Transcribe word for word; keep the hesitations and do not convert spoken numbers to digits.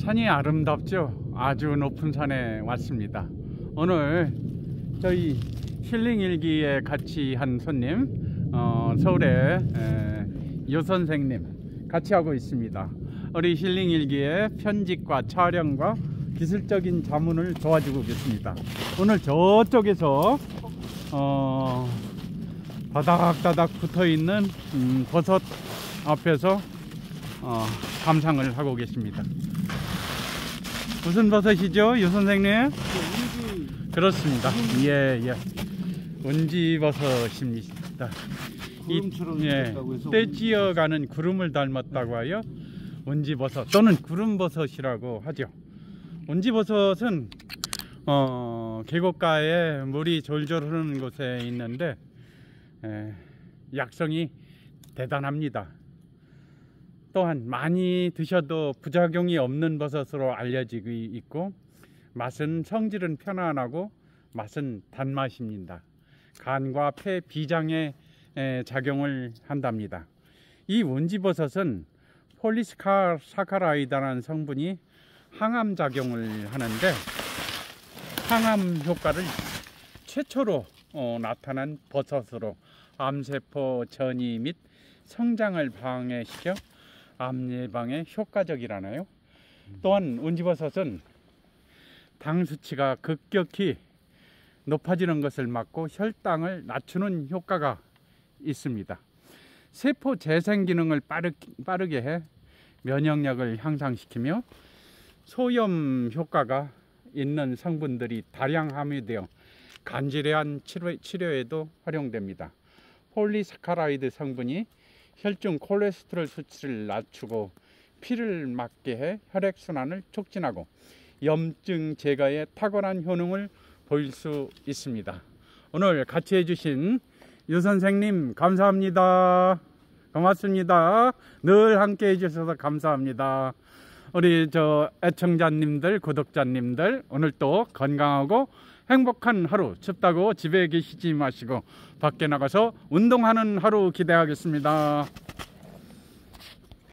산이 아름답죠. 아주 높은 산에 왔습니다. 오늘 저희 힐링일기에 같이 한 손님, 어, 서울의 에, 유 선생님 같이 하고 있습니다. 우리 힐링일기의 편집과 촬영과 기술적인 자문을 도와주고 계십니다. 오늘 저쪽에서 어, 다닥다닥 붙어있는 음, 버섯 앞에서 어, 감상을 하고 계십니다. 무슨 버섯이죠, 유 선생님? 운지. 그렇습니다. 예, 예. 운지 버섯입니다. 구름처럼 이, 예, 생겼다고 해서 떼지어가는 구름을 닮았다고 하여 운지 버섯 또는 구름 버섯이라고 하죠. 운지 버섯은 어, 계곡가에 물이 졸졸 흐르는 곳에 있는데 에, 약성이 대단합니다. 또한 많이 드셔도 부작용이 없는 버섯으로 알려지고 있고, 맛은 성질은 편안하고 맛은 단맛입니다. 간과 폐 비장에 작용을 한답니다. 이 운지버섯은 폴리사카라이드라는 성분이 항암 작용을 하는데, 항암 효과를 최초로 어, 나타난 버섯으로 암세포 전이 및 성장을 방해시켜 암 예방에 효과적이라나요? 또한 운지버섯은 당 수치가 급격히 높아지는 것을 막고 혈당을 낮추는 효과가 있습니다. 세포 재생 기능을 빠르, 빠르게 해 면역력을 향상시키며 소염 효과가 있는 성분들이 다량 함유되어 간질환 치료, 치료에도 활용됩니다. 폴리사카라이드 성분이 혈중 콜레스테롤 수치를 낮추고 피를 맑게 해 혈액순환을 촉진하고 염증 제거에 탁월한 효능을 보일 수 있습니다. 오늘 같이 해주신 유 선생님 감사합니다. 고맙습니다. 늘 함께 해주셔서 감사합니다. 우리 저 애청자님들, 구독자님들, 오늘 또 건강하고 행복한 하루, 춥다고 집에 계시지 마시고 밖에 나가서 운동하는 하루 기대하겠습니다.